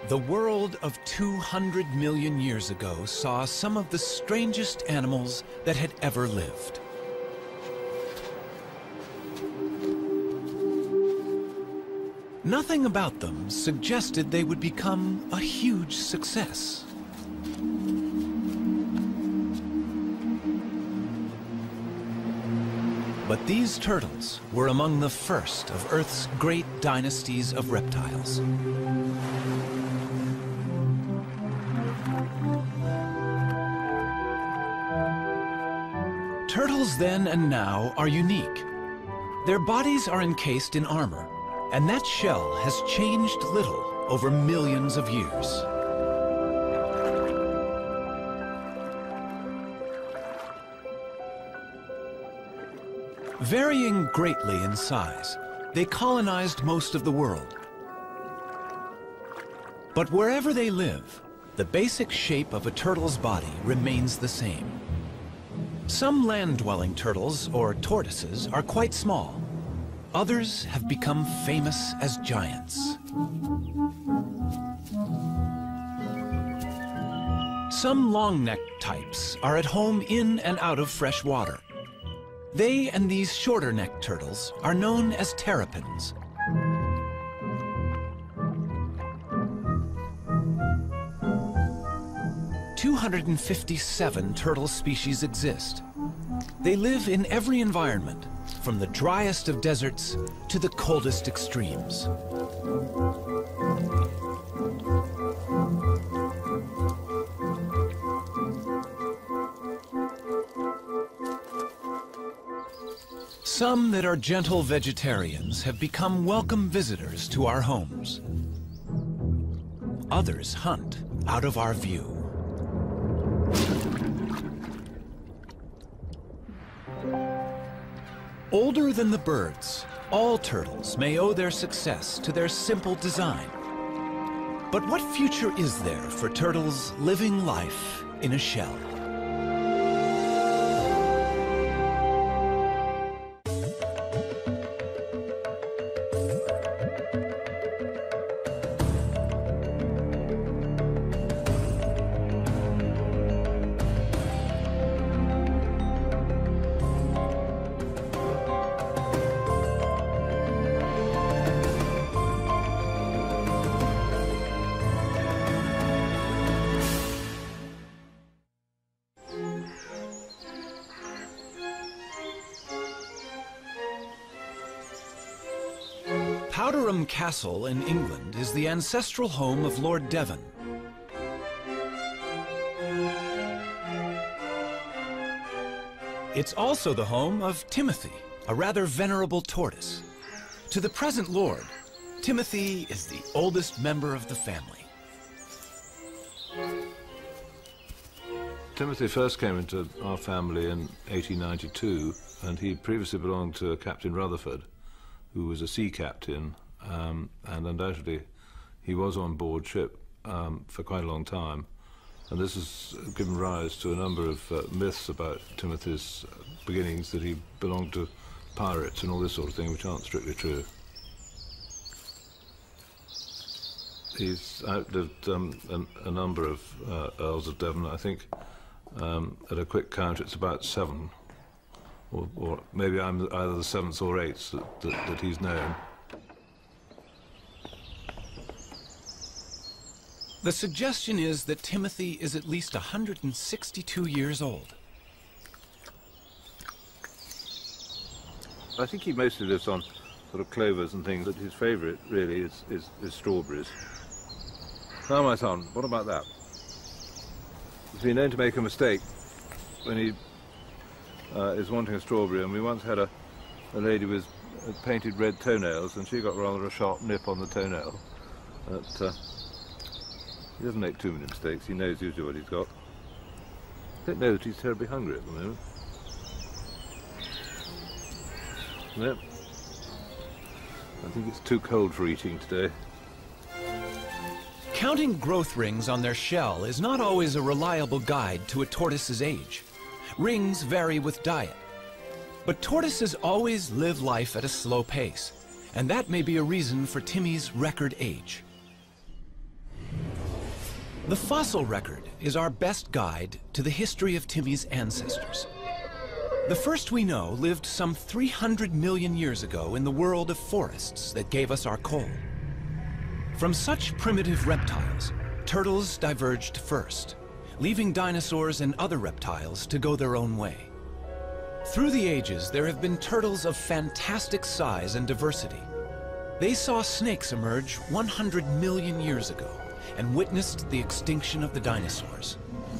The world of 200 million years ago saw some of the strangest animals that had ever lived. Nothing about them suggested they would become a huge success. But these turtles were among the first of Earth's great dynasties of reptiles. Turtles then and now are unique. Their bodies are encased in armor, and that shell has changed little over millions of years. Varying greatly in size, they colonized most of the world. But wherever they live, the basic shape of a turtle's body remains the same. Some land-dwelling turtles, or tortoises, are quite small. Others have become famous as giants. Some long-necked types are at home in and out of fresh water. They and these shorter-necked turtles are known as terrapins. "257 turtle species exist. They live in every environment, from the driest of deserts to the coldest extremes. Some that are gentle vegetarians have become welcome visitors to our homes. Others hunt out of our view. Older than the birds, all turtles may owe their success to their simple design. But what future is there for turtles living life in a shell? Powderham Castle in England is the ancestral home of Lord Devon. It's also the home of Timothy, a rather venerable tortoise. To the present Lord, Timothy is the oldest member of the family. Timothy first came into our family in 1892, and he previously belonged to Captain Rutherford, who was a sea captain, and undoubtedly he was on board ship for quite a long time. And this has given rise to a number of myths about Timothy's beginnings, that he belonged to pirates and all this sort of thing, which aren't strictly true. He's outlived a number of Earls of Devon. I think at a quick count it's about 7. Or maybe I'm either the 7th or 8th that he's known. The suggestion is that Timothy is at least 162 years old. I think he mostly lives on sort of clovers and things, but his favourite really is strawberries. Now, my son, what about that? He's been known to make a mistake when he is wanting a strawberry, and we once had a lady with painted red toenails, and she got rather a sharp nip on the toenail. But he doesn't make too many mistakes. He knows usually what he's got. I don't know that he's terribly hungry at the moment. No. I think it's too cold for eating today. Counting growth rings on their shell is not always a reliable guide to a tortoise's age. Rings vary with diet. But tortoises always live life at a slow pace, and that may be a reason for Timmy's record age. The fossil record is our best guide to the history of Timmy's ancestors. The first we know lived some 300 million years ago in the world of forests that gave us our coal. From such primitive reptiles, turtles diverged first, leaving dinosaurs and other reptiles to go their own way. Through the ages, there have been turtles of fantastic size and diversity. They saw snakes emerge 100 million years ago and witnessed the extinction of the dinosaurs.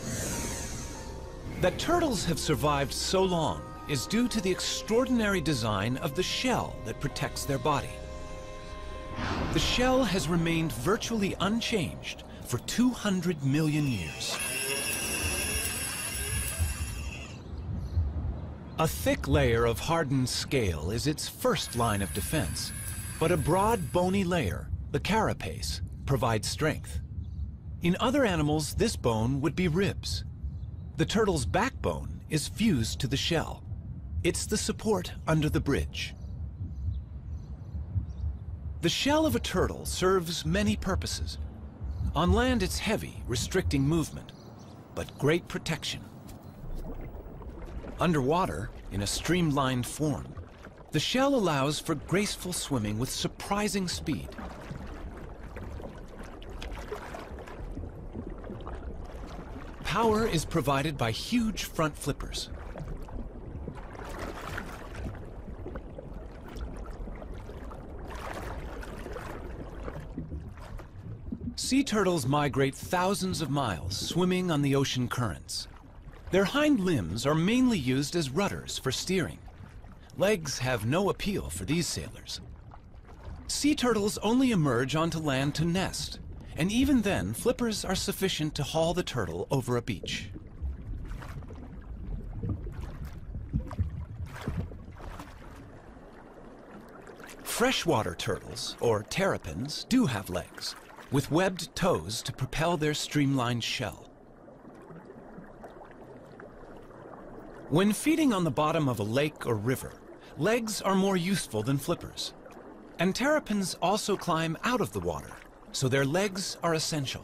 That turtles have survived so long is due to the extraordinary design of the shell that protects their body. The shell has remained virtually unchanged for 200 million years. A thick layer of hardened scale is its first line of defense, but a broad, bony layer, the carapace, provides strength. In other animals, this bone would be ribs. The turtle's backbone is fused to the shell. It's the support under the bridge. The shell of a turtle serves many purposes. On land, it's heavy, restricting movement, but great protection. Underwater, in a streamlined form, the shell allows for graceful swimming with surprising speed. Power is provided by huge front flippers. Sea turtles migrate thousands of miles, swimming on the ocean currents. Their hind limbs are mainly used as rudders for steering. Legs have no appeal for these sailors. Sea turtles only emerge onto land to nest, and even then, flippers are sufficient to haul the turtle over a beach. Freshwater turtles, or terrapins, do have legs, with webbed toes to propel their streamlined shell. When feeding on the bottom of a lake or river, legs are more useful than flippers. And terrapins also climb out of the water, so their legs are essential.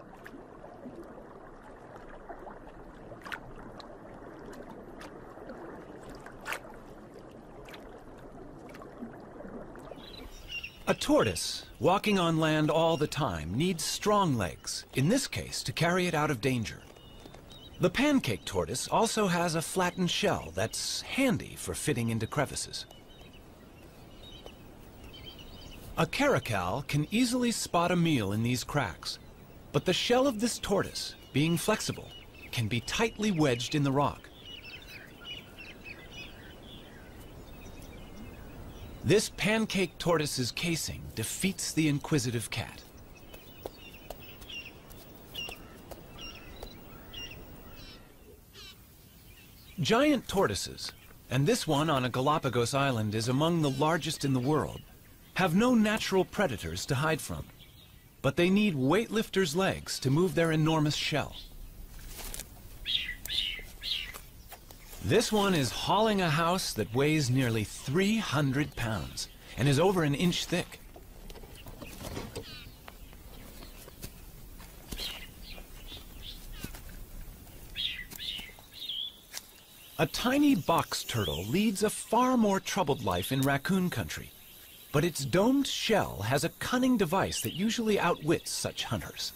A tortoise, walking on land all the time, needs strong legs, in this case to carry it out of danger. The pancake tortoise also has a flattened shell that's handy for fitting into crevices. A caracal can easily spot a meal in these cracks, but the shell of this tortoise, being flexible, can be tightly wedged in the rock. This pancake tortoise's casing defeats the inquisitive cat. Giant tortoises, and this one on a Galapagos island is among the largest in the world, have no natural predators to hide from, but they need weightlifters' legs to move their enormous shell. This one is hauling a house that weighs nearly 300 pounds and is over an inch thick. A tiny box turtle leads a far more troubled life in raccoon country, but its domed shell has a cunning device that usually outwits such hunters.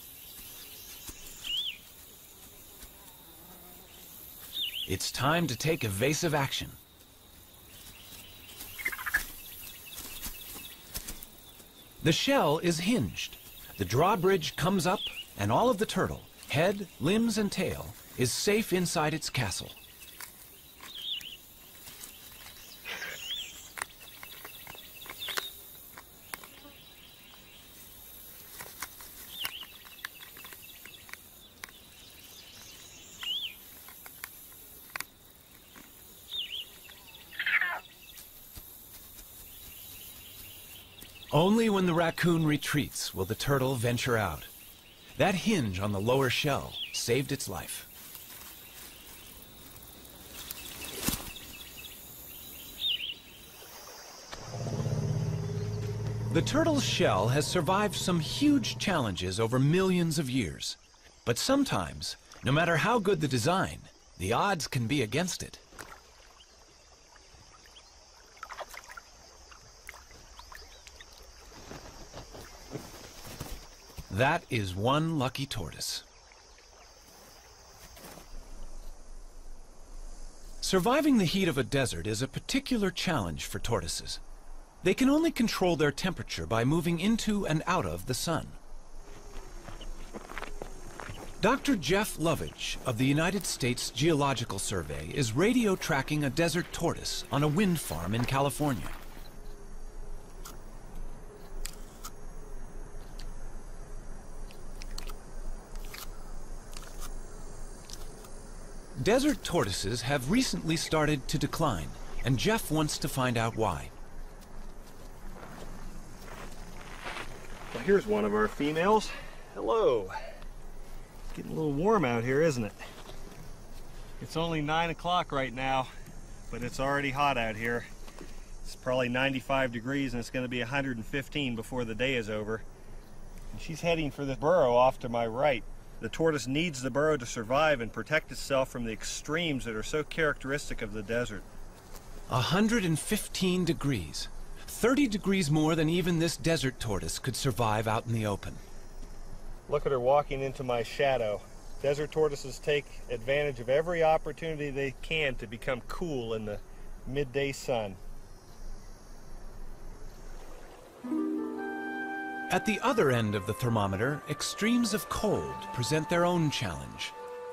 It's time to take evasive action. The shell is hinged. The drawbridge comes up, and all of the turtle, head, limbs, and tail, is safe inside its castle. Only when the raccoon retreats will the turtle venture out. That hinge on the lower shell saved its life. The turtle's shell has survived some huge challenges over millions of years. But sometimes, no matter how good the design, the odds can be against it. That is one lucky tortoise. Surviving the heat of a desert is a particular challenge for tortoises. They can only control their temperature by moving into and out of the sun. Dr. Jeff Lovich of the United States Geological Survey is radio tracking a desert tortoise on a wind farm in California. Desert tortoises have recently started to decline, and Jeff wants to find out why. Well, here's one of our females. Hello. Getting a little warm out here, isn't it? It's only 9 o'clock right now, but it's already hot out here. It's probably 95 degrees and it's going to be 115 before the day is over. And she's heading for the burrow off to my right. The tortoise needs the burrow to survive and protect itself from the extremes that are so characteristic of the desert. 115 degrees. 30 degrees more than even this desert tortoise could survive out in the open. Look at her walking into my shadow. Desert tortoises take advantage of every opportunity they can to become cool in the midday sun. At the other end of the thermometer, extremes of cold present their own challenge.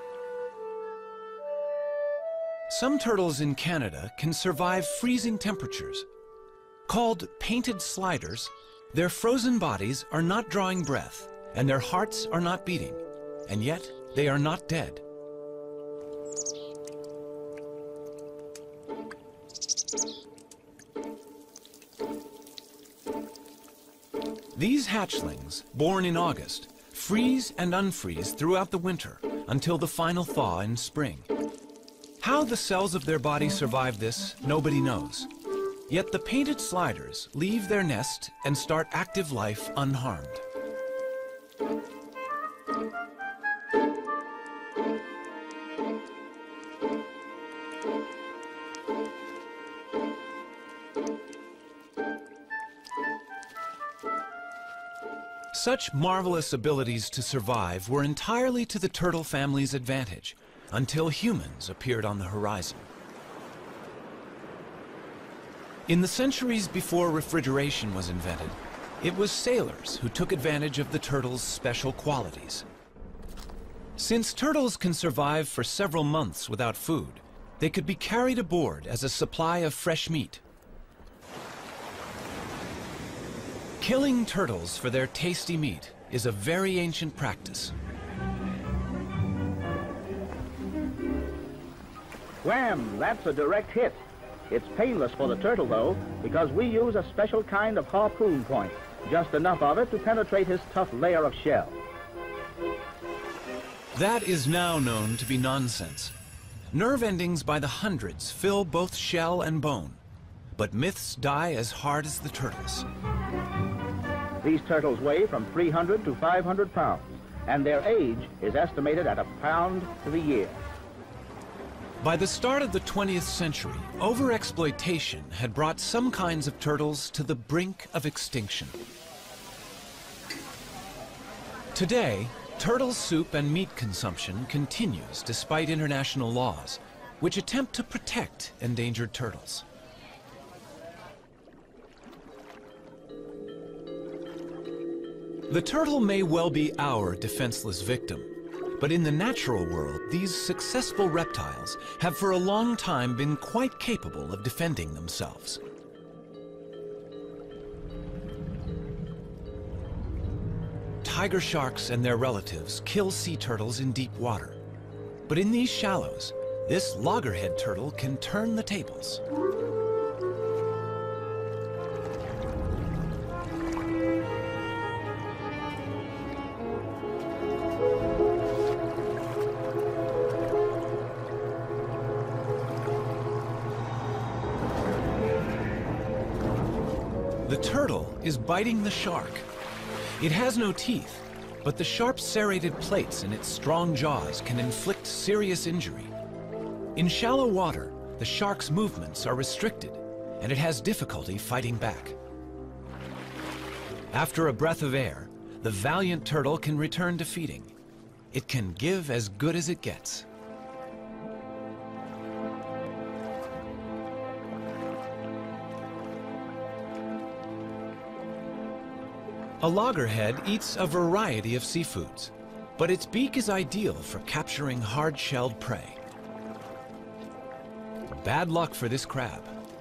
Some turtles in Canada can survive freezing temperatures. Called painted sliders, their frozen bodies are not drawing breath, and their hearts are not beating, and yet they are not dead. These hatchlings, born in August, freeze and unfreeze throughout the winter until the final thaw in spring. How the cells of their body survive this, nobody knows. Yet the painted sliders leave their nest and start active life unharmed. Such marvelous abilities to survive were entirely to the turtle family's advantage, until humans appeared on the horizon. In the centuries before refrigeration was invented, it was sailors who took advantage of the turtle's special qualities. Since turtles can survive for several months without food, they could be carried aboard as a supply of fresh meat. Killing turtles for their tasty meat is a very ancient practice. Wham! That's a direct hit. It's painless for the turtle, though, because we use a special kind of harpoon point, just enough of it to penetrate his tough layer of shell. That is now known to be nonsense. Nerve endings by the hundreds fill both shell and bone, but myths die as hard as the turtles. These turtles weigh from 300 to 500 pounds, and their age is estimated at 1 pound to the year. By the start of the 20th century, overexploitation had brought some kinds of turtles to the brink of extinction. Today, turtle soup and meat consumption continues despite international laws, which attempt to protect endangered turtles. The turtle may well be our defenseless victim, but in the natural world, these successful reptiles have for a long time been quite capable of defending themselves. Tiger sharks and their relatives kill sea turtles in deep water. But in these shallows, this loggerhead turtle can turn the tables. The turtle is biting the shark. It has no teeth, but the sharp serrated plates in its strong jaws can inflict serious injury. In shallow water, the shark's movements are restricted, and it has difficulty fighting back. After a breath of air, the valiant turtle can return to feeding. It can give as good as it gets. A loggerhead eats a variety of seafoods, but its beak is ideal for capturing hard-shelled prey. Bad luck for this crab.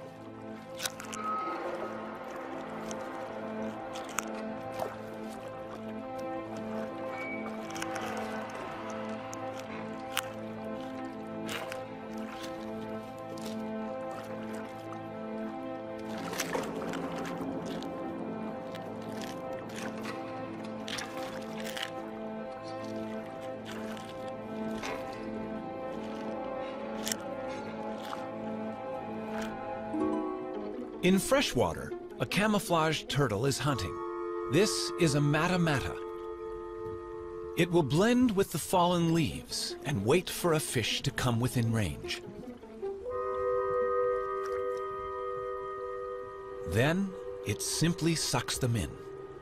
In freshwater, a camouflaged turtle is hunting. This is a mata-mata. It will blend with the fallen leaves and wait for a fish to come within range. Then, it simply sucks them in.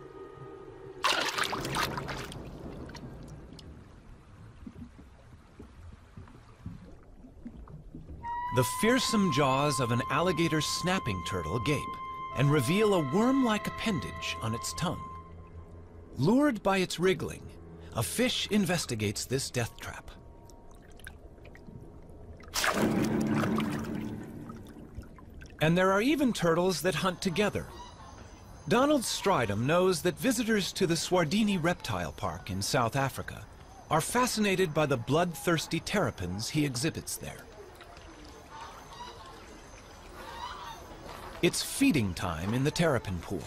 The fearsome jaws of an alligator snapping turtle gape and reveal a worm-like appendage on its tongue. Lured by its wriggling, a fish investigates this death trap. And there are even turtles that hunt together. Donald Stridham knows that visitors to the Swardini Reptile Park in South Africa are fascinated by the bloodthirsty terrapins he exhibits there. It's feeding time in the terrapin pool.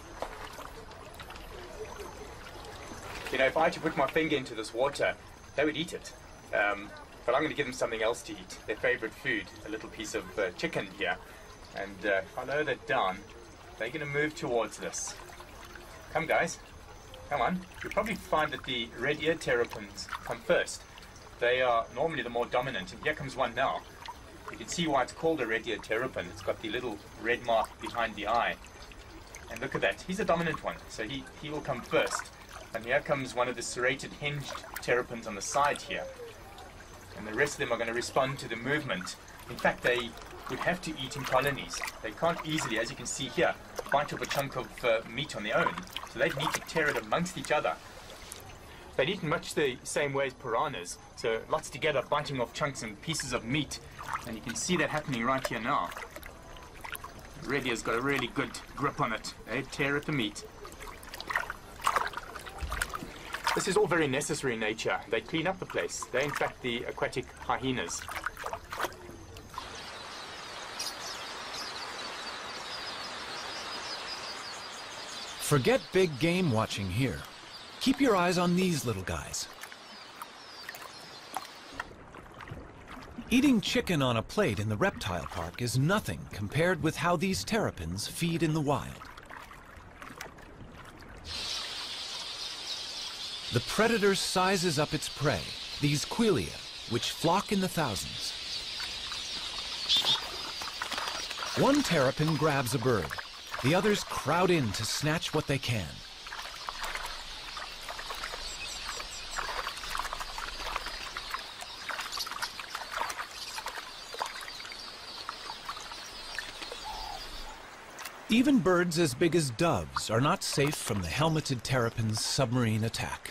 You know, if I had to put my finger into this water, they would eat it. But I'm going to give them something else to eat, their favorite food, a little piece of chicken here. And if I lower that down, they're going to move towards this. Come, guys. Come on. You'll probably find that the red-eared terrapins come first. They are normally the more dominant, and here comes one now. You can see why it's called a red-eared terrapin. It's got the little red mark behind the eye. And look at that. He's a dominant one, so he will come first. And here comes one of the serrated hinged terrapins on the side here. And the rest of them are going to respond to the movement. In fact, they would have to eat in colonies. They can't easily, as you can see here, bite off a chunk of meat on their own. So they need to tear it amongst each other. They eat in much the same way as piranhas. So lots together, biting off chunks and pieces of meat. And you can see that happening right here now. Red ear's got a really good grip on it. They tear at the meat. This is all very necessary in nature. They clean up the place. They're in fact the aquatic hyenas. Forget big game watching here. Keep your eyes on these little guys. Eating chicken on a plate in the reptile park is nothing compared with how these terrapins feed in the wild. The predator sizes up its prey, these quelea, which flock in the thousands. One terrapin grabs a bird. The others crowd in to snatch what they can. Even birds as big as doves are not safe from the helmeted terrapin's submarine attack.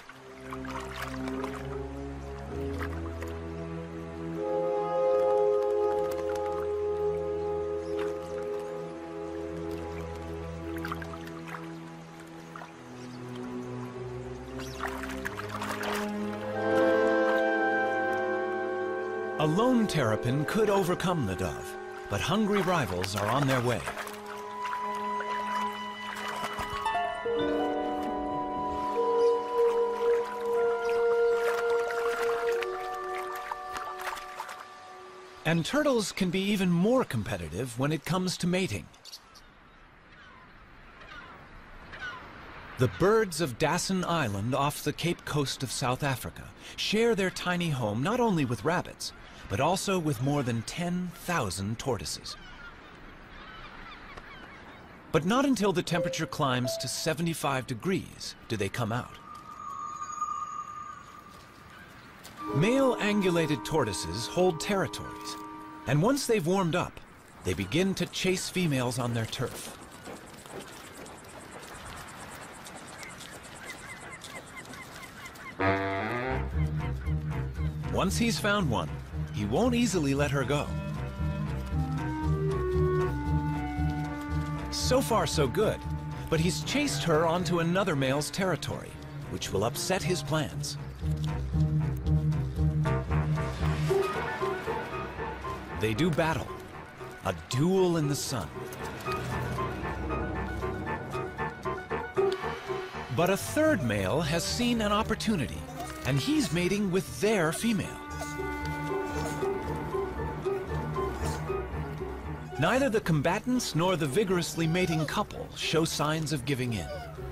A lone terrapin could overcome the dove, but hungry rivals are on their way. And turtles can be even more competitive when it comes to mating. The birds of Dassin Island off the Cape Coast of South Africa share their tiny home not only with rabbits, but also with more than 10,000 tortoises. But not until the temperature climbs to 75 degrees do they come out. Male angulated tortoises hold territories, and once they've warmed up, they begin to chase females on their turf. Once he's found one, he won't easily let her go. So far, so good, but he's chased her onto another male's territory, which will upset his plans. They do battle, a duel in the sun. But a third male has seen an opportunity, and he's mating with their female. Neither the combatants nor the vigorously mating couple show signs of giving in.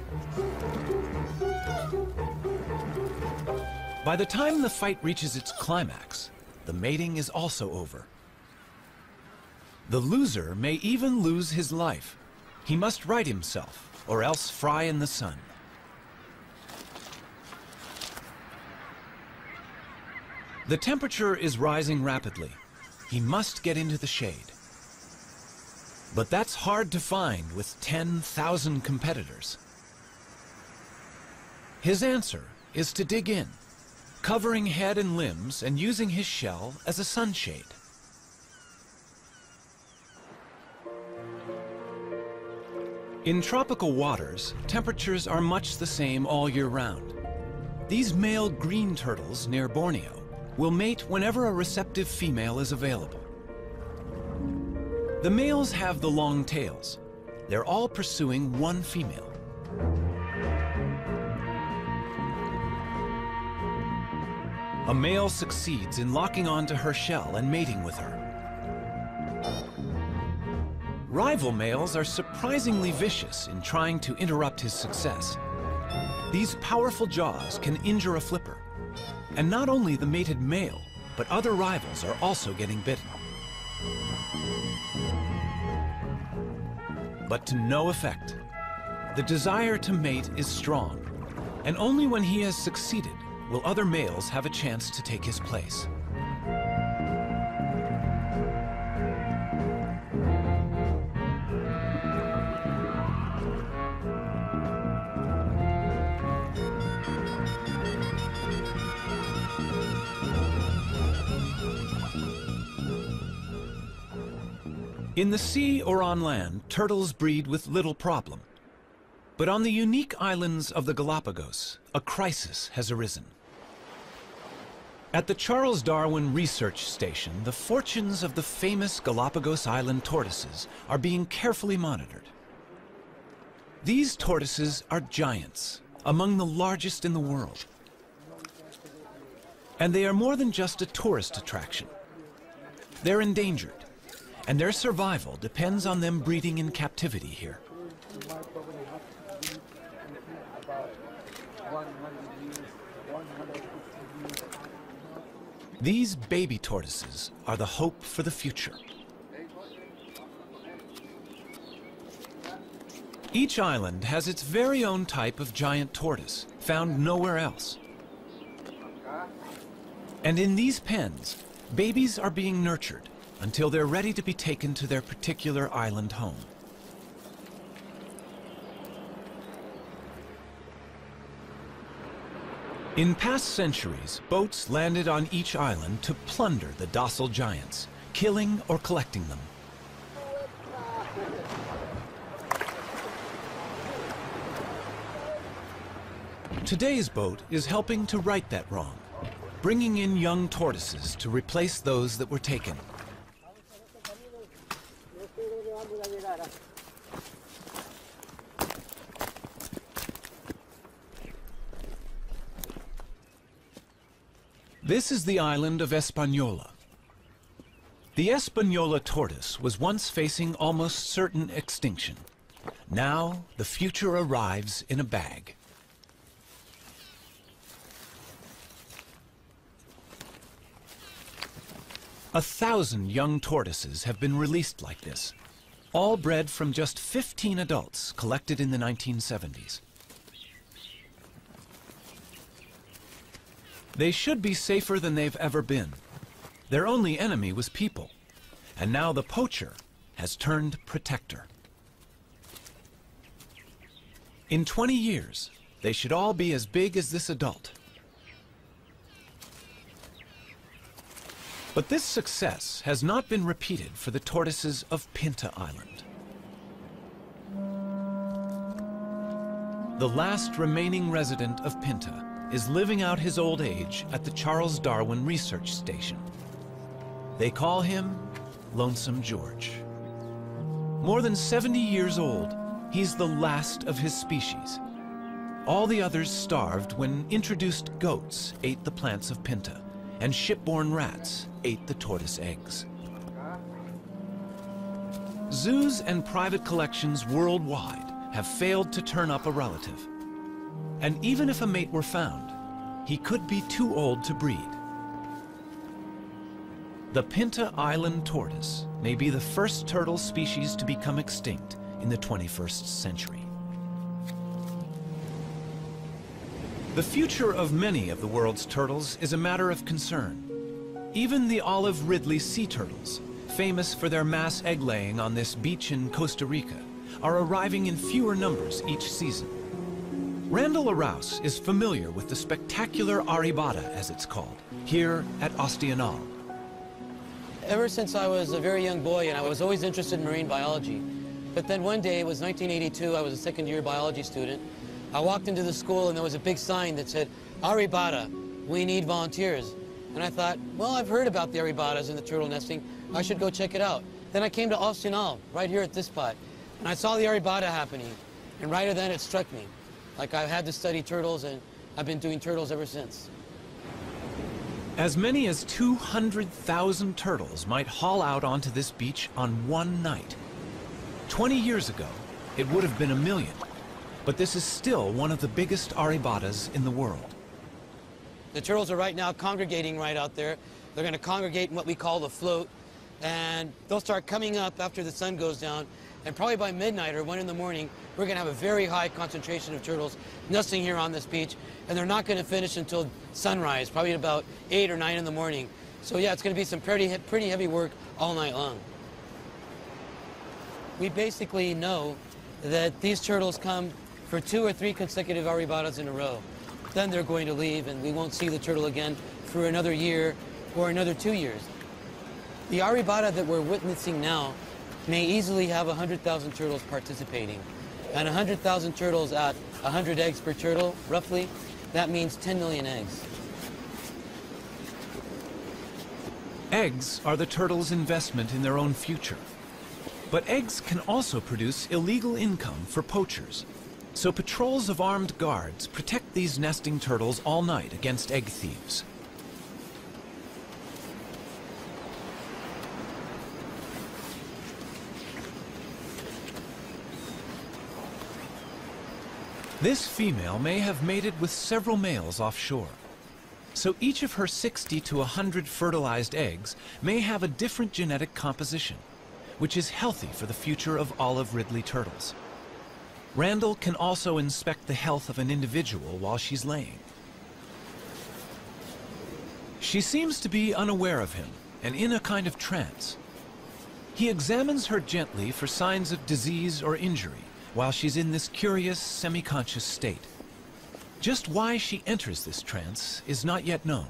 By the time the fight reaches its climax, the mating is also over. The loser may even lose his life. He must right himself, or else fry in the sun. The temperature is rising rapidly. He must get into the shade. But that's hard to find with 10,000 competitors. His answer is to dig in, covering head and limbs and using his shell as a sunshade. In tropical waters, temperatures are much the same all year round. These male green turtles near Borneo will mate whenever a receptive female is available. The males have the long tails. They're all pursuing one female. A male succeeds in locking onto her shell and mating with her. Rival males are surprisingly vicious in trying to interrupt his success. These powerful jaws can injure a flipper. And not only the mated male, but other rivals are also getting bitten. But to no effect. The desire to mate is strong, and only when he has succeeded will other males have a chance to take his place. In the sea or on land, turtles breed with little problem. But on the unique islands of the Galapagos, a crisis has arisen. At the Charles Darwin Research Station, the fortunes of the famous Galapagos Island tortoises are being carefully monitored. These tortoises are giants, among the largest in the world. And they are more than just a tourist attraction. They're endangered, and their survival depends on them breeding in captivity here. These baby tortoises are the hope for the future. Each island has its very own type of giant tortoise, found nowhere else. And in these pens, babies are being nurtured until they're ready to be taken to their particular island home. In past centuries, boats landed on each island to plunder the docile giants, killing or collecting them. Today's boat is helping to right that wrong, bringing in young tortoises to replace those that were taken. This is the island of Hispaniola. The Hispaniola tortoise was once facing almost certain extinction. Now, the future arrives in a bag. A 1,000 young tortoises have been released like this, all bred from just 15 adults collected in the 1970s. They should be safer than they've ever been. Their only enemy was people, and now the poacher has turned protector. In 20 years, they should all be as big as this adult. But this success has not been repeated for the tortoises of Pinta Island. The last remaining resident of Pinta is living out his old age at the Charles Darwin Research Station. They call him Lonesome George. More than 70 years old, he's the last of his species. All the others starved when introduced goats ate the plants of Pinta, and shipborne rats ate the tortoise eggs. Zoos and private collections worldwide have failed to turn up a relative. And even if a mate were found, he could be too old to breed. The Pinta Island tortoise may be the first turtle species to become extinct in the 21st century. The future of many of the world's turtles is a matter of concern. Even the olive Ridley sea turtles, famous for their mass egg-laying on this beach in Costa Rica, are arriving in fewer numbers each season. Randall Arouse is familiar with the spectacular aribata, as it's called, here at Ostianal. Ever since I was a very young boy, and I was always interested in marine biology. But then one day, it was 1982, I was a second-year biology student. I walked into the school and there was a big sign that said, Aribata, we need volunteers. And I thought, well, I've heard about the Aribatas and the turtle nesting. I should go check it out. Then I came to Ostianal, right here at this spot, and I saw the Aribata happening. And right then it struck me. Like I had to study turtles, and I've been doing turtles ever since. As many as 200,000 turtles might haul out onto this beach on one night. 20 years ago, it would have been 1 million. But this is still one of the biggest aribatas in the world. The turtles are right now congregating right out there. They're going to congregate in what we call the float, and they'll start coming up after the sun goes down, and probably by midnight or 1 in the morning, we're going to have a very high concentration of turtles nesting here on this beach, and they're not going to finish until sunrise, probably at about 8 or 9 in the morning. So yeah, it's going to be some pretty heavy work all night long. We basically know that these turtles come for 2 or 3 consecutive aribatas in a row. Then they're going to leave, and we won't see the turtle again for another year or another 2 years. The aribata that we're witnessing now may easily have 100,000 turtles participating. And 100,000 turtles at 100 eggs per turtle, roughly, that means 10 million eggs. Eggs are the turtles' investment in their own future. But eggs can also produce illegal income for poachers. So patrols of armed guards protect these nesting turtles all night against egg thieves. This female may have mated with several males offshore. So each of her 60 to 100 fertilized eggs may have a different genetic composition, which is healthy for the future of olive Ridley turtles. Randall can also inspect the health of an individual while she's laying. She seems to be unaware of him and in a kind of trance. He examines her gently for signs of disease or injury while she's in this curious, semi-conscious state. Just why she enters this trance is not yet known.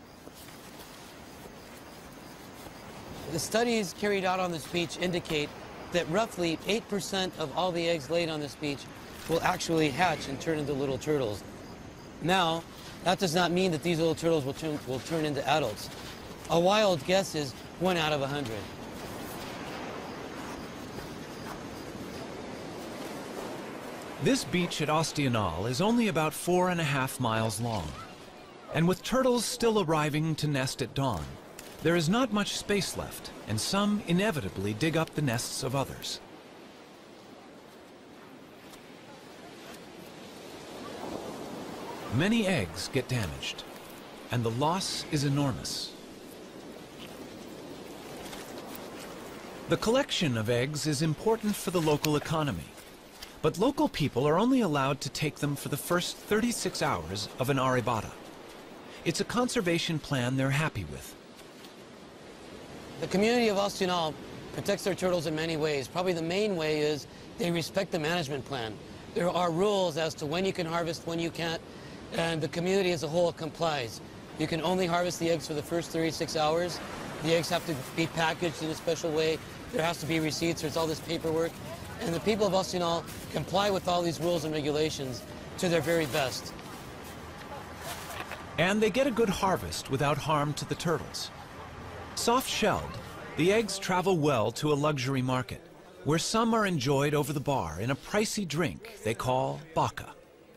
The studies carried out on this beach indicate that roughly 8% of all the eggs laid on this beach will actually hatch and turn into little turtles. Now, that does not mean that these little turtles will turn into adults. A wild guess is 1 out of 100. This beach at Ostianal is only about 4.5 miles long. And with turtles still arriving to nest at dawn, there is not much space left, and some inevitably dig up the nests of others. Many eggs get damaged, and the loss is enormous. The collection of eggs is important for the local economy, but local people are only allowed to take them for the first 36 hours of an arrebata. It's a conservation plan they're happy with. The community of Ostional protects their turtles in many ways. Probably the main way is they respect the management plan. There are rules as to when you can harvest, when you can't, and the community as a whole complies. You can only harvest the eggs for the first 36 hours. The eggs have to be packaged in a special way. There has to be receipts, there's all this paperwork. And the people of Ostional comply with all these rules and regulations to their very best. And they get a good harvest without harm to the turtles. Soft-shelled, the eggs travel well to a luxury market, where some are enjoyed over the bar in a pricey drink they call baka.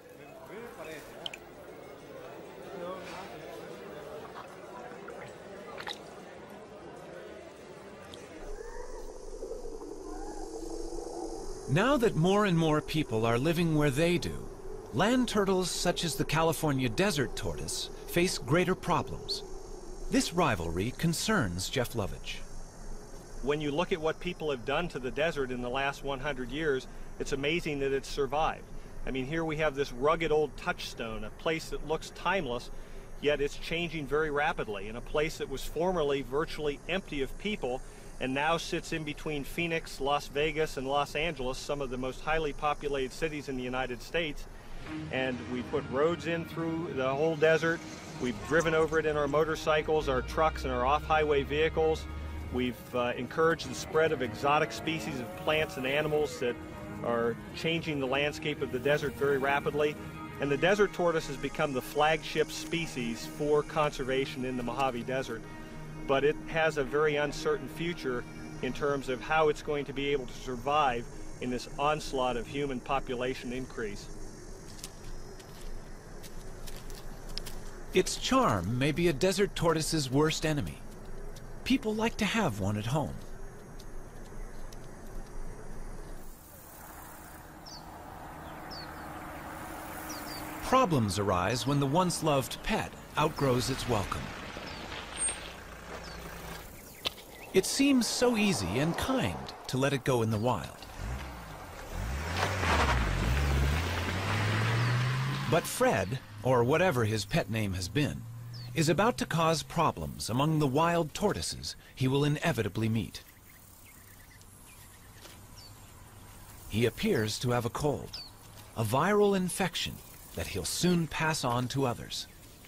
Now that more and more people are living where they do, land turtles such as the California desert tortoise face greater problems. This rivalry concerns Jeff Lovage. When you look at what people have done to the desert in the last 100 years, it's amazing that it's survived. I mean, here we have this rugged old touchstone, a place that looks timeless, yet it's changing very rapidly, in a place that was formerly virtually empty of people and now sits in between Phoenix, Las Vegas, and Los Angeles, some of the most highly populated cities in the United States. And we put roads in through the whole desert. We've driven over it in our motorcycles, our trucks, and our off-highway vehicles. We've encouraged the spread of exotic species of plants and animals that are changing the landscape of the desert very rapidly. And the desert tortoise has become the flagship species for conservation in the Mojave Desert. But it has a very uncertain future in terms of how it's going to be able to survive in this onslaught of human population increase. Its charm may be a desert tortoise's worst enemy. People like to have one at home. Problems arise when the once loved pet outgrows its welcome. It seems so easy and kind to let it go in the wild. But Fred, or whatever his pet name has been, is about to cause problems among the wild tortoises he will inevitably meet. He appears to have a cold, a viral infection that he'll soon pass on to others.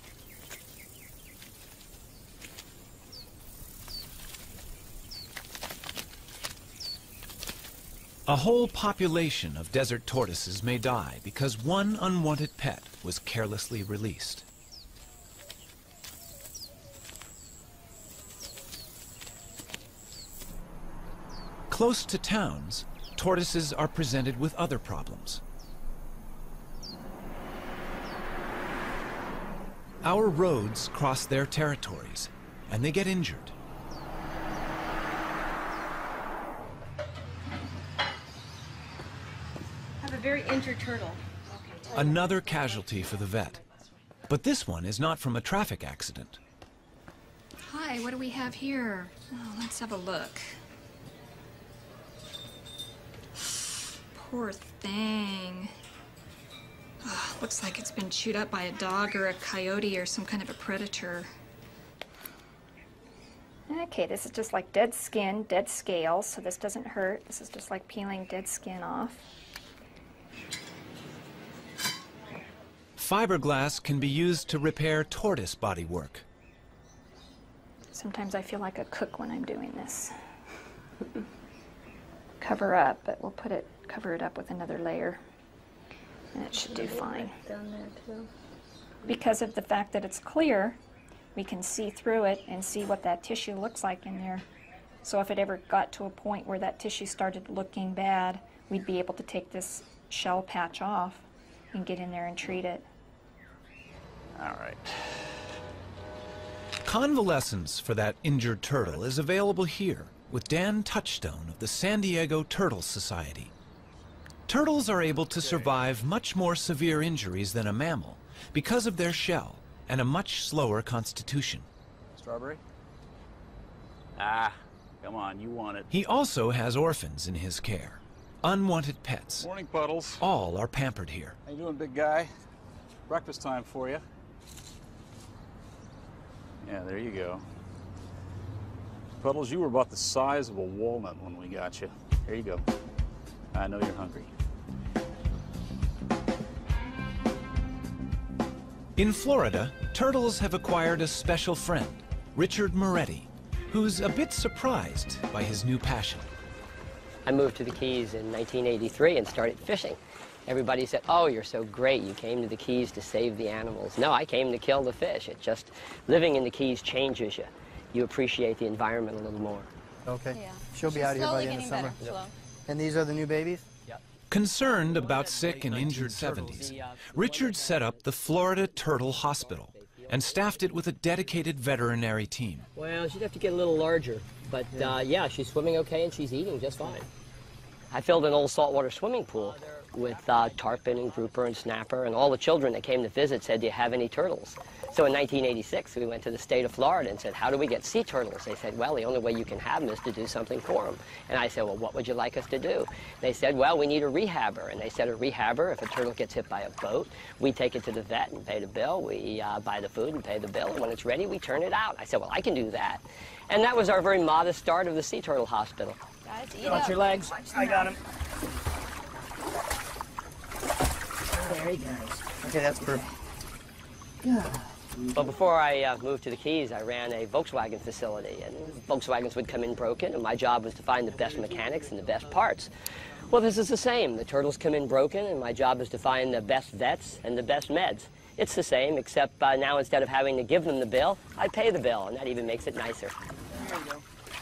A whole population of desert tortoises may die because one unwanted pet was carelessly released. Close to towns, tortoises are presented with other problems. Our roads cross their territories, and they get injured. Very injured turtle. Another casualty for the vet. But this one is not from a traffic accident. Hi, what do we have here? Oh, let's have a look. Poor thing. Oh, looks like it's been chewed up by a dog or a coyote or some kind of a predator. Okay, this is just like dead skin, dead scales, so this doesn't hurt. This is just like peeling dead skin off. Fiberglass can be used to repair tortoise bodywork. Sometimes I feel like a cook when I'm doing this. Cover up, but we'll cover it up with another layer, and it should do fine. Down there too. Because of the fact that it's clear, we can see through it and see what that tissue looks like in there. So if it ever got to a point where that tissue started looking bad, we'd be able to take this shell patch off and get in there and treat it. All right. Convalescence for that injured turtle is available here with Dan Touchstone of the San Diego Turtle Society. Turtles are able to survive much more severe injuries than a mammal because of their shell and a much slower constitution. Strawberry? Ah, come on, you want it. He also has orphans in his care, unwanted pets. Morning, Puddles. All are pampered here. How you doing, big guy? Breakfast time for you. Yeah, there you go. Puddles, you were about the size of a walnut when we got you. Here you go. I know you're hungry. In Florida, turtles have acquired a special friend, Richard Moretti, who's a bit surprised by his new passion. I moved to the Keys in 1983 and started fishing. Everybody said, "Oh, you're so great. You came to the Keys to save the animals." No, I came to kill the fish. It just, living in the Keys changes you. You appreciate the environment a little more. Okay. Yeah. She'll be out here by the end of summer. Slow. And these are the new babies? Concerned about sick and injured 70s, Richard set up the Florida Turtle Hospital and staffed it with a dedicated veterinary team. Well, she'd have to get a little larger, but yeah, she's swimming okay and she's eating just fine. I filled an old saltwater swimming pool with tarpon and grouper and snapper, and all the children that came to visit said, "Do you have any turtles?" So in 1986, we went to the state of Florida and said, "How do we get sea turtles?" They said, "Well, the only way you can have them is to do something for them." And I said, "Well, what would you like us to do?" They said, "Well, we need a rehabber." And they said, "A rehabber, if a turtle gets hit by a boat, we take it to the vet and pay the bill. We buy the food and pay the bill. And when it's ready, we turn it out." I said, "Well, I can do that." And that was our very modest start of the Sea Turtle Hospital. Guys, eat Watch up. your legs. I got him. There he goes. Okay, that's perfect. Well, before I moved to the Keys, I ran a Volkswagen facility, and Volkswagens would come in broken, and my job was to find the best mechanics and the best parts. Well, this is the same. The turtles come in broken, and my job is to find the best vets and the best meds. It's the same, except now instead of having to give them the bill, I pay the bill, and that even makes it nicer. There you go.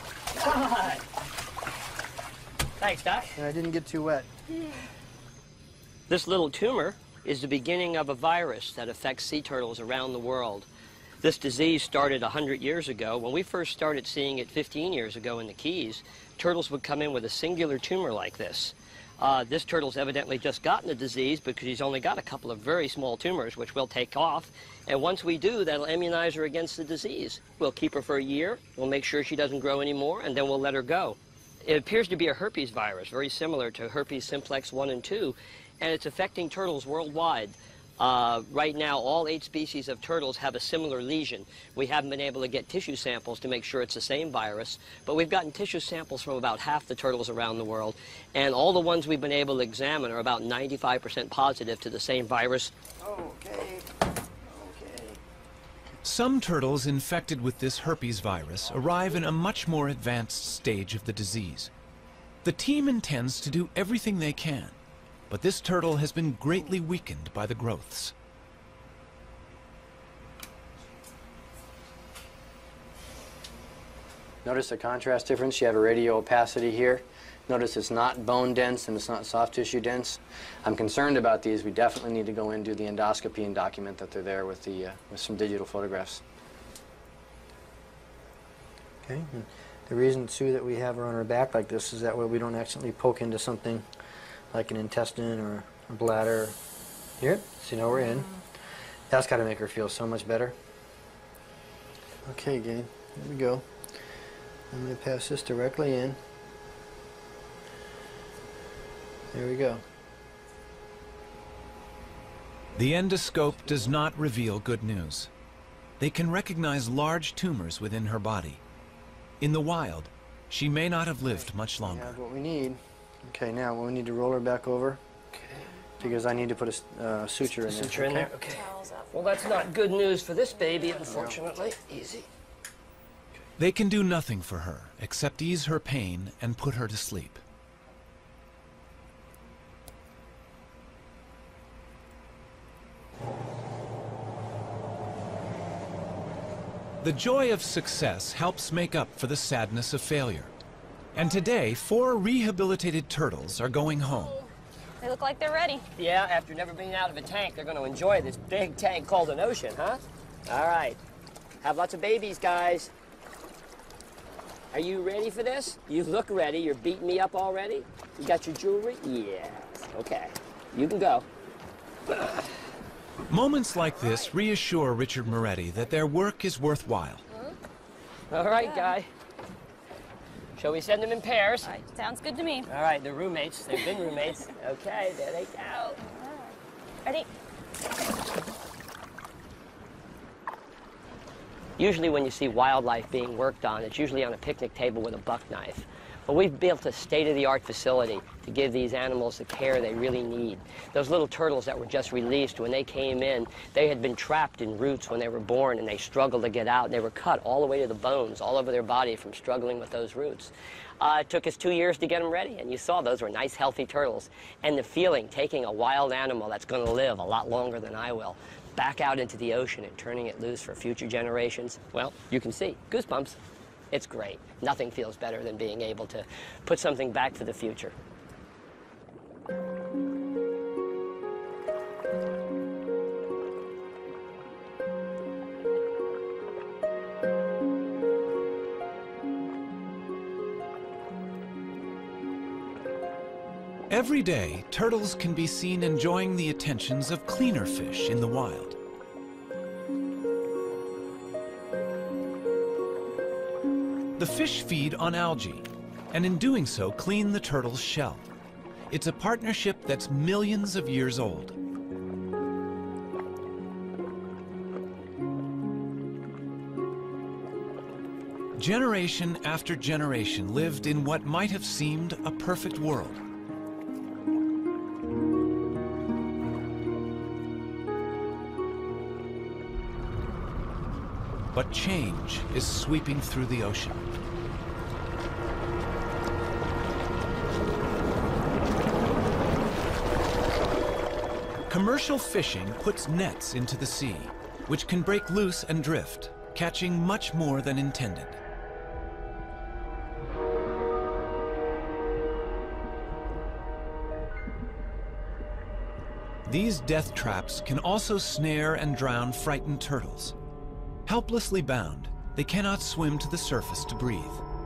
Thanks, Doc. And I didn't get too wet. This little tumor is the beginning of a virus that affects sea turtles around the world. This disease started 100 years ago. When we first started seeing it 15 years ago in the Keys, turtles would come in with a singular tumor like this. This turtle's evidently just gotten the disease because he's only got a couple of very small tumors, which we'll take off. And once we do, that'll immunize her against the disease. We'll keep her for a year, we'll make sure she doesn't grow anymore, and then we'll let her go. It appears to be a herpes virus, very similar to herpes simplex 1 and 2, and it's affecting turtles worldwide. Right now, all 8 species of turtles have a similar lesion. We haven't been able to get tissue samples to make sure it's the same virus, but we've gotten tissue samples from about half the turtles around the world, and all the ones we've been able to examine are about 95% positive to the same virus. Okay. Some turtles infected with this herpes virus arrive in a much more advanced stage of the disease. The team intends to do everything they can, but this turtle has been greatly weakened by the growths. Notice the contrast difference. You have a radio opacity here. Notice it's not bone dense and it's not soft tissue dense. I'm concerned about these. We definitely need to go in and do the endoscopy and document that they're there with some digital photographs. Okay. And the reason, Sue, that we have her on her back like this is that way we don't accidentally poke into something like an intestine or a bladder. Here, so you know we're in. That's got to make her feel so much better. Okay, Gabe, here we go. I'm going to pass this directly in. There we go. The endoscope does not reveal good news. They can recognize large tumors within her body. In the wild, she may not have lived much longer. We have what we need. Okay, now we need to roll her back over. Okay. Because I need to put a suture in there. Suture in there? Okay. Well, that's not good news for this baby, unfortunately. Easy. They can do nothing for her except ease her pain and put her to sleep. The joy of success helps make up for the sadness of failure. And today, 4 rehabilitated turtles are going home. They look like they're ready. Yeah, after never being out of a tank, they're going to enjoy this big tank called an ocean, huh? All right. Have lots of babies, guys. Are you ready for this? You look ready. You're beating me up already? You got your jewelry? Yes. Okay. You can go. Moments like this reassure Richard Moretti that their work is worthwhile. All right, Guy. Shall we send them in pairs? All right, sounds good to me. All right, they're roommates. They've been roommates. Okay, there they go. Ready? Usually when you see wildlife being worked on, it's usually on a picnic table with a buck knife. But we've built a state-of-the-art facility to give these animals the care they really need. Those little turtles that were just released, when they came in, they had been trapped in roots when they were born, and they struggled to get out. And they were cut all the way to the bones, all over their body from struggling with those roots. It took us 2 years to get them ready, and you saw those were nice, healthy turtles. And the feeling, taking a wild animal that's going to live a lot longer than I will, back out into the ocean and turning it loose for future generations, well, you can see, goosebumps. It's great. Nothing feels better than being able to put something back for the future. Every day, turtles can be seen enjoying the attentions of cleaner fish in the wild. The fish feed on algae, and in doing so, clean the turtle's shell. It's a partnership that's millions of years old. Generation after generation lived in what might have seemed a perfect world. But change is sweeping through the ocean. Commercial fishing puts nets into the sea, which can break loose and drift, catching much more than intended. These death traps can also snare and drown frightened turtles. Helplessly bound, they cannot swim to the surface to breathe.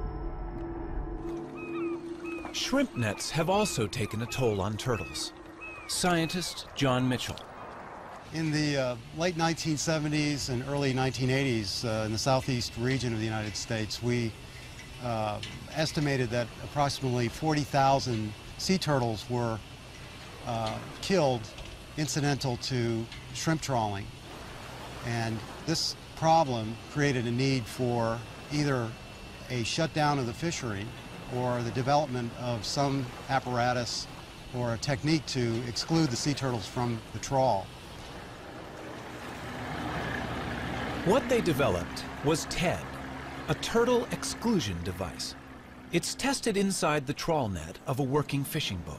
Shrimp nets have also taken a toll on turtles. Scientist John Mitchell. In the late 1970s and early 1980s in the southeast region of the United States, we estimated that approximately 40,000 sea turtles were killed incidental to shrimp trawling. And this problem created a need for either a shutdown of the fishery or the development of some apparatus or a technique to exclude the sea turtles from the trawl. What they developed was TED, a turtle exclusion device. It's tested inside the trawl net of a working fishing boat.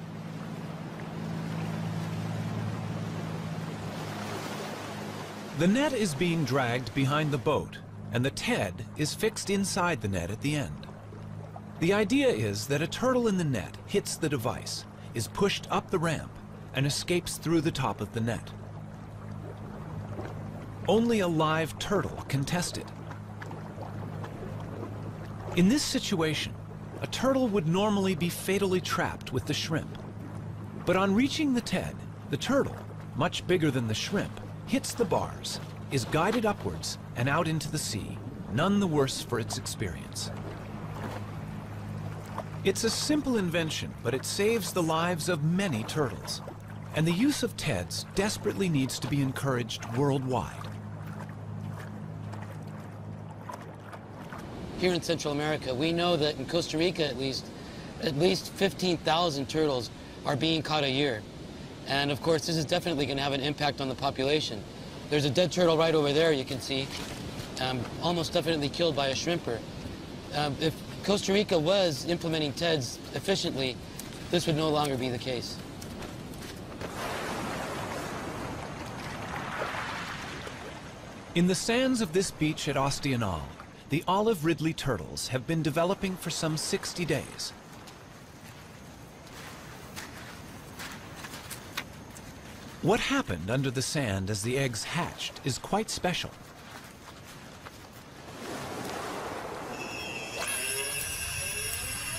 The net is being dragged behind the boat, and the TED is fixed inside the net at the end. The idea is that a turtle in the net hits the device, is pushed up the ramp, and escapes through the top of the net. Only a live turtle can test it. In this situation, a turtle would normally be fatally trapped with the shrimp. But on reaching the TED, the turtle, much bigger than the shrimp, hits the bars, is guided upwards and out into the sea, none the worse for its experience. It's a simple invention, but it saves the lives of many turtles. And the use of TEDs desperately needs to be encouraged worldwide. Here in Central America, we know that in Costa Rica at least 15,000 turtles are being caught a year. And of course, this is definitely going to have an impact on the population. There's a dead turtle right over there, you can see, almost definitely killed by a shrimper. If Costa Rica was implementing TEDs efficiently, this would no longer be the case. In the sands of this beach at Ostional, the olive ridley turtles have been developing for some 60 days. What happened under the sand as the eggs hatched is quite special.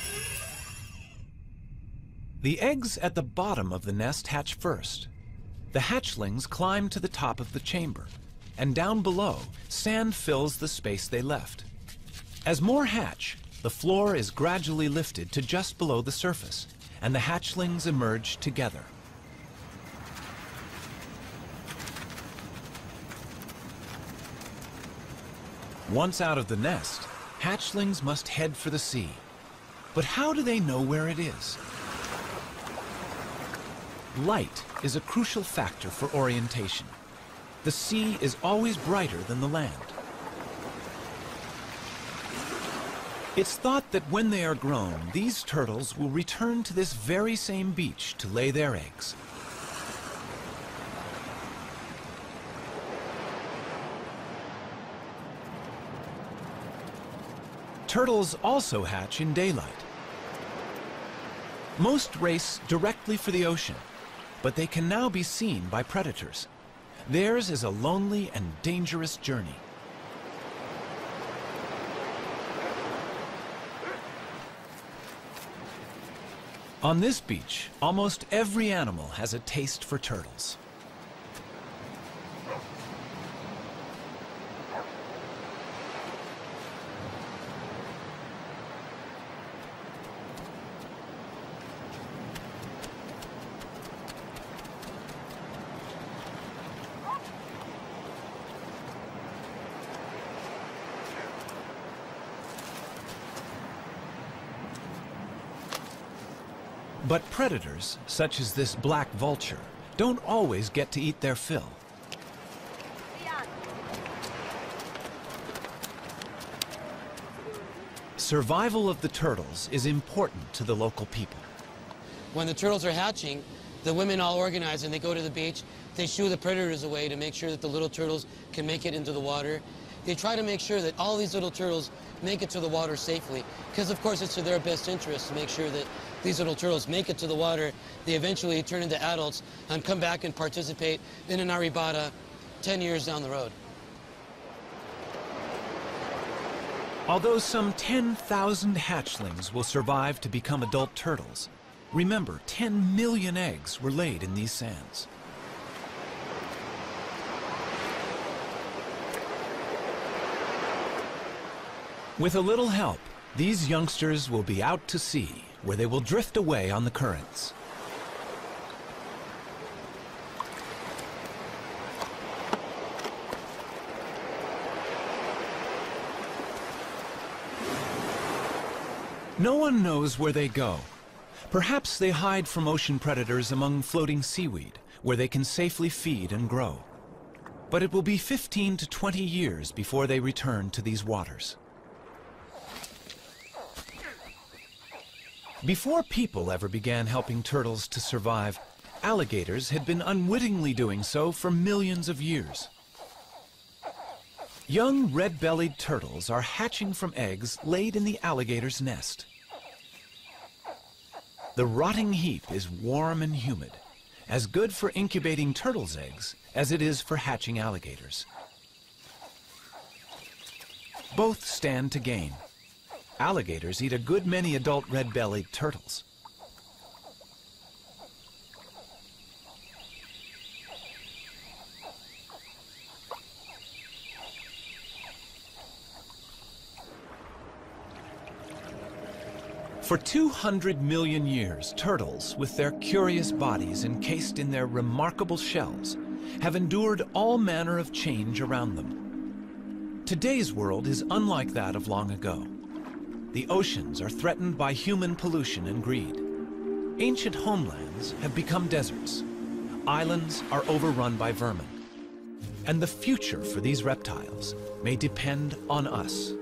The eggs at the bottom of the nest hatch first. The hatchlings climb to the top of the chamber, and down below, sand fills the space they left. As more hatch, the floor is gradually lifted to just below the surface, and the hatchlings emerge together. Once out of the nest, hatchlings must head for the sea. But how do they know where it is? Light is a crucial factor for orientation. The sea is always brighter than the land. It's thought that when they are grown, these turtles will return to this very same beach to lay their eggs. Turtles also hatch in daylight. Most race directly for the ocean, but they can now be seen by predators. Theirs is a lonely and dangerous journey. On this beach, almost every animal has a taste for turtles. But predators, such as this black vulture, don't always get to eat their fill. Survival of the turtles is important to the local people. When the turtles are hatching, the women all organize and they go to the beach. They shoo the predators away to make sure that the little turtles can make it into the water. They try to make sure that all these little turtles make it to the water safely, because of course it's to their best interest to make sure that these little turtles make it to the water. They eventually turn into adults and come back and participate in an arribada 10 years down the road. Although some 10,000 hatchlings will survive to become adult turtles, remember 10 million eggs were laid in these sands. With a little help, these youngsters will be out to sea, where they will drift away on the currents. No one knows where they go. Perhaps they hide from ocean predators among floating seaweed, where they can safely feed and grow. But it will be 15 to 20 years before they return to these waters. Before people ever began helping turtles to survive, alligators had been unwittingly doing so for millions of years. Young red-bellied turtles are hatching from eggs laid in the alligator's nest. The rotting heap is warm and humid, as good for incubating turtles' eggs as it is for hatching alligators. Both stand to gain. Alligators eat a good many adult red-bellied turtles. For 200 million years, turtles, with their curious bodies encased in their remarkable shells, have endured all manner of change around them. Today's world is unlike that of long ago. The oceans are threatened by human pollution and greed. Ancient homelands have become deserts. Islands are overrun by vermin. And the future for these reptiles may depend on us.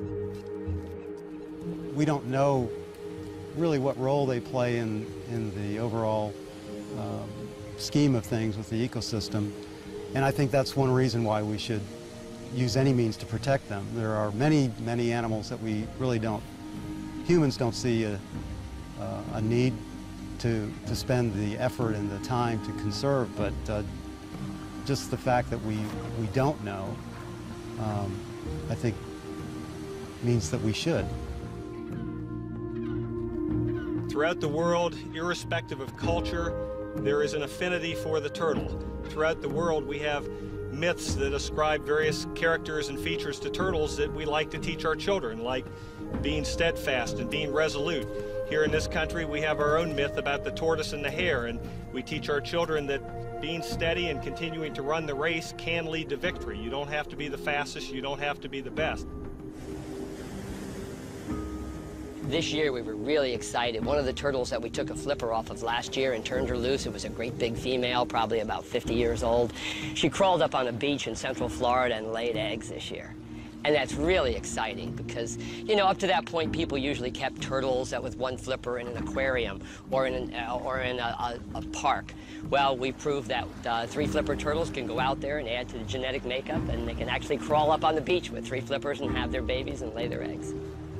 We don't know really what role they play in the overall scheme of things with the ecosystem. And I think that's one reason why we should use any means to protect them. There are many, many animals that we really don't, humans don't see a need to spend the effort and the time to conserve, but just the fact that we don't know, I think means that we should. Throughout the world, irrespective of culture, there is an affinity for the turtle. Throughout the world, we have myths that ascribe various characters and features to turtles that we like to teach our children, like being steadfast and being resolute. Here in this country, we have our own myth about the tortoise and the hare, and we teach our children that being steady and continuing to run the race can lead to victory. You don't have to be the fastest, you don't have to be the best. This year we were really excited. One of the turtles that we took a flipper off of last year and turned her loose, it was a great big female, probably about 50 years old. She crawled up on a beach in Central Florida and laid eggs this year. And that's really exciting because, you know, up to that point, people usually kept turtles with one flipper in an aquarium or in a park. Well, we proved that 3 flipper turtles can go out there and add to the genetic makeup, and they can actually crawl up on the beach with 3 flippers and have their babies and lay their eggs.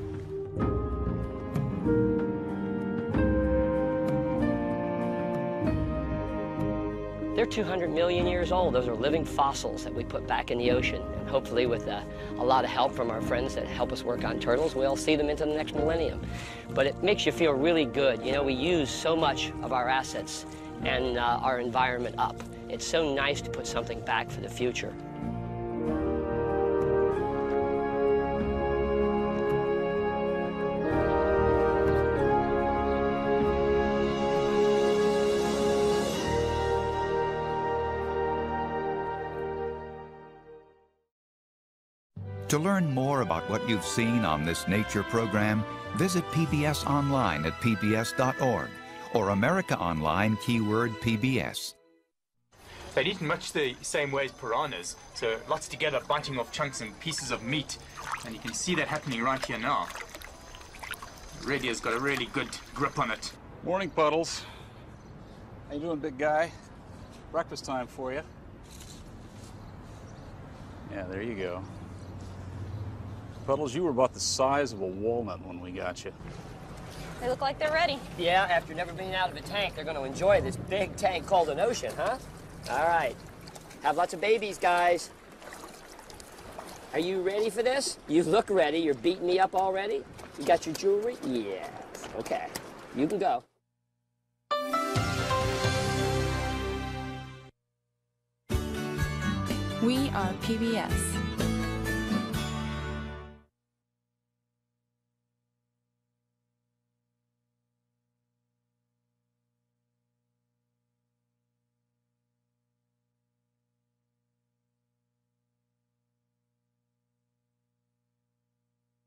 They're 200 million years old. Those are living fossils that we put back in the ocean. And hopefully with a lot of help from our friends that help us work on turtles, we'll see them into the next millennium. But it makes you feel really good. You know, we use so much of our assets and our environment up. It's so nice to put something back for the future. To learn more about what you've seen on this nature program, visit PBS online at pbs.org or America Online keyword PBS. They'd eaten much the same way as piranhas, so lots together, biting off chunks and pieces of meat. And you can see that happening right here now. Really has got a really good grip on it. Morning, Puddles. How you doing, big guy? Breakfast time for you. Yeah, there you go. Puddles, you were about the size of a walnut when we got you. They look like they're ready. Yeah, after never being out of a tank, they're going to enjoy this big tank called an ocean, huh? All right. Have lots of babies, guys. Are you ready for this? You look ready. You're beating me up already? You got your jewelry? Yes. Okay. You can go. We are PBS.